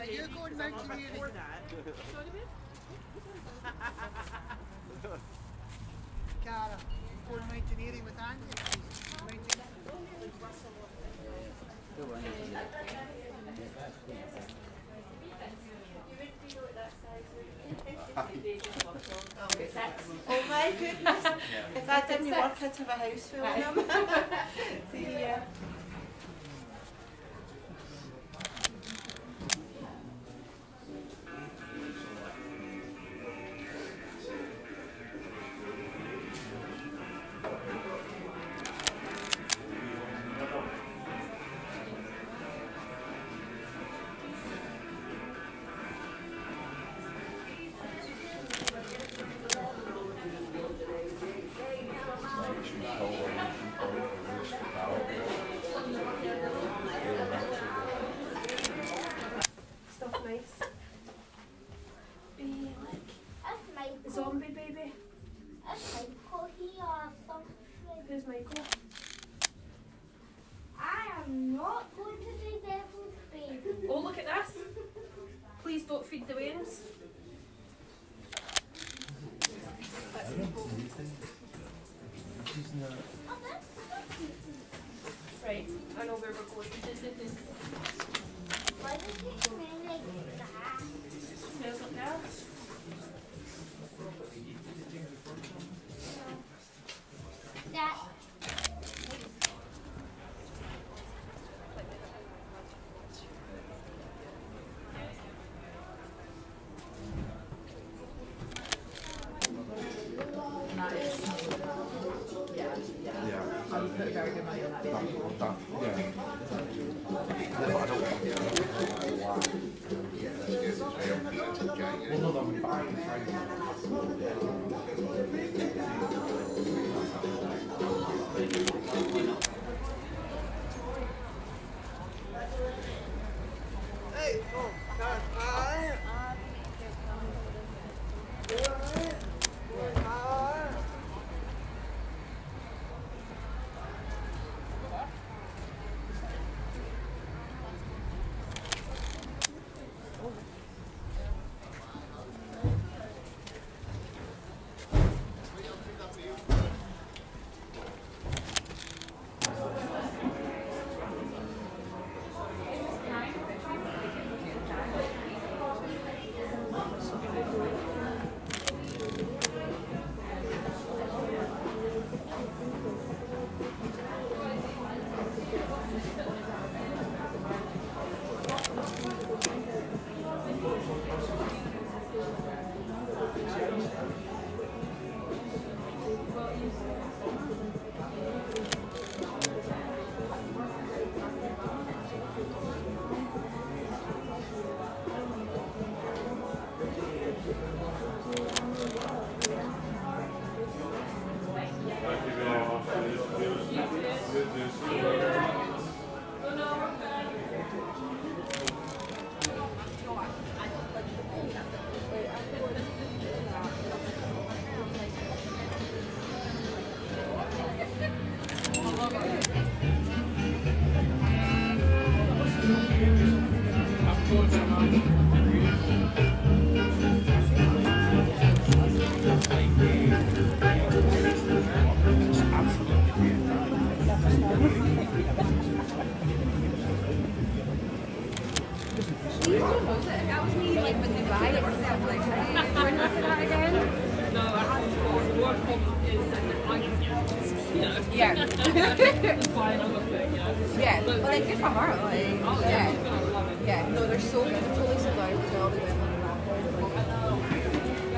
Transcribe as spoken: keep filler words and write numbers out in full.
Cara, you're going mountaineering. Cara, going mountaineering with Andy. Oh my goodness! If I didn't work, I'd have a house full of them. See ya. Stuff nice. Be like zombie baby. Who's Michael? I am not going to do devil's baby. Oh, look at this. Please don't feed the whales. Right, I know where we're going. Why does it smell like that? Smells like that. That. Hey, oh, God, hi. Yeah. Yeah, but like good for her, like, yeah. Yeah, no, they're so good, they're totally sold out as well. They went on the